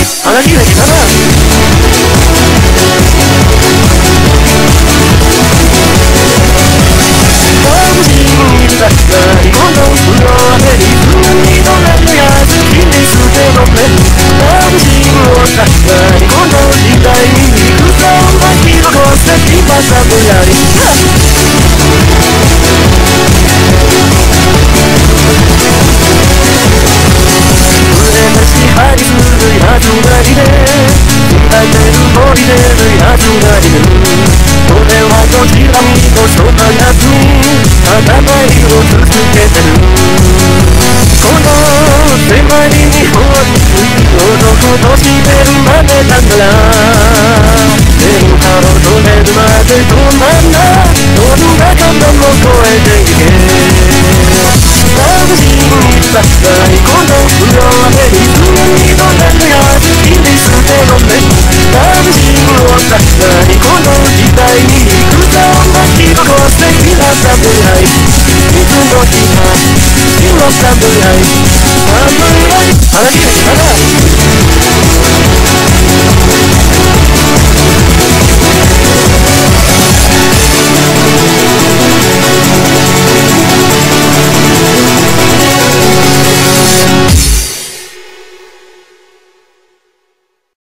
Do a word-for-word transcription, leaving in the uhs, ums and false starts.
花開きかな。楽しみだったりこの風呂当てに二度目のやつ気にしてごめん。楽しむをだったりこの時代に行くぞ巻き起こして今さぼやり張りするやつがいる抱いてる森でるやつがいる俺はどちらにもそんなやつただ前を続けてるこの狭い日本男として生まれたんだ天下を止めるまで止まんなどんな看板も越えていけ楽しみだったりこの風呂当てに二度目のやつ気にしてごめん。楽しむをだったりこの時代に行くぞ巻き起こしてきな侍いつの日か白侍侍花開きかな。